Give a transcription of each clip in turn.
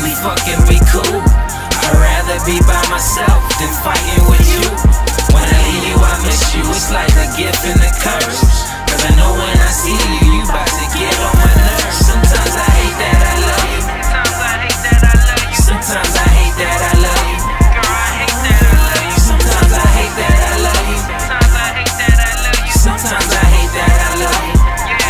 we fucking be cool? I'd rather be by myself than fighting with you. When I leave you, I miss you. It's like a gift and a curse, cause I know when I see you, you bout to get on my nerves. Sometimes I hate that I love you. Sometimes I hate that I love you. Sometimes I hate that I love you. Sometimes I hate that I love you.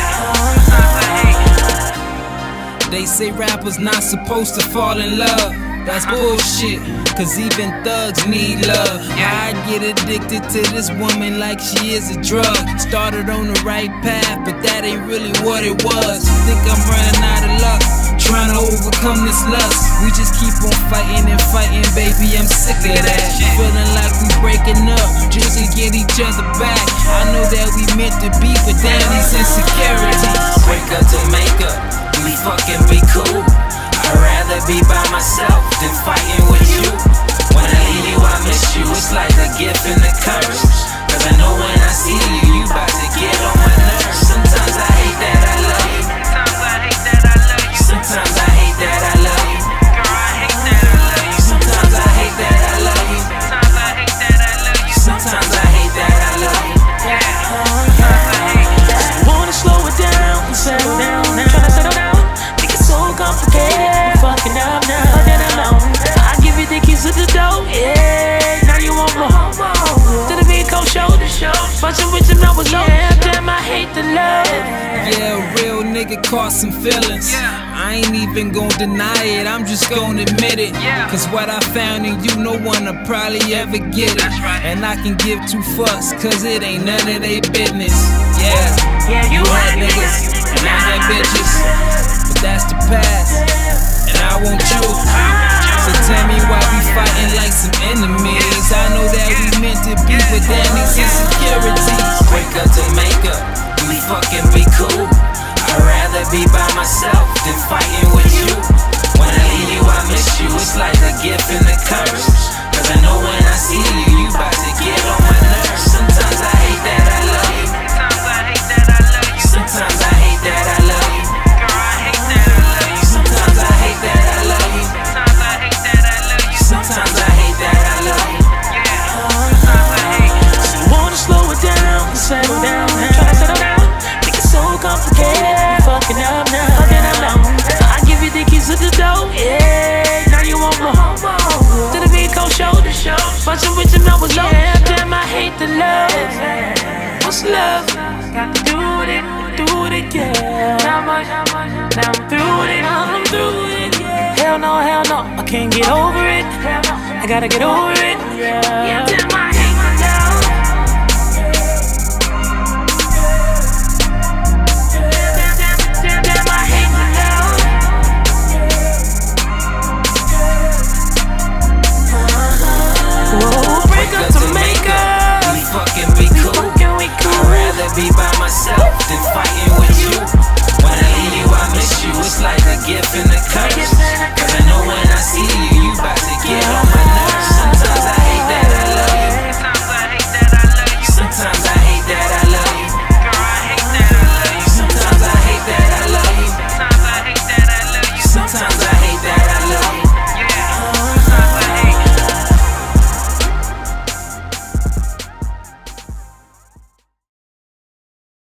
They say rappers not supposed to fall in love. That's bullshit, cause even thugs need love. I get addicted to this woman like she is a drug. Started on the right path, but that ain't really what it was. Think I'm running out of luck, trying to overcome this lust. We just keep on fighting and fighting, baby, I'm sick of that. Feeling like we breaking up just to get each other back. I know that we meant to be, but damn these insecurities. Wake up to make up, we fucking be cool. I'd rather be by myself than fighting with you. When I leave you, I miss you. It's like a gift and a curse, cause I know when I see you, you bout to get on my nerves. Sometimes I hate that I love you. Sometimes I hate that I love you. Sometimes I hate that I love you. Sometimes I hate that I love you. I wanna slow it down and settle down. Tryna settle down, make it so complicated. Fucking up now, then alone. I give you the keys to the door, yeah. Now you want more. To the big cold shoulder, bunching with you, I was low. Damn, I hate the love. Yeah, a real nigga caught some feelings. I ain't even gon' deny it, I'm just gon' admit it. Cause what I found in you, no one'll probably ever get it. And I can give two fucks, cause it ain't none of they business. Yeah, you had niggas, and I had bitches, but that's the past, and I want you. So tell me why we fighting like some enemies. I know that we meant to be, but damn these insecurities. Wake up to make up, we fucking be cool. I'd rather be by myself than fighting with you. When I leave you, I miss you. It's like a gift and a curse, cause I know when I see you, you bout to get on my nerves. Sometimes I hate that I love you. Sometimes I hate that I love you. Sometimes I hate that I love you. Sometimes I hate that I love you. So you wanna slow it down and settle down. Tryna settle down, make it so complicated. Fucking up now, then alone. I give you the keys to the door, yeah. Now you want more. To the big cold shoulder, bunching with you, I was low. Damn, I hate the love. What's love? Got to do it again. Now I'm through with it, I'm through with it. Hell no, I can't get over it. I gotta get over it.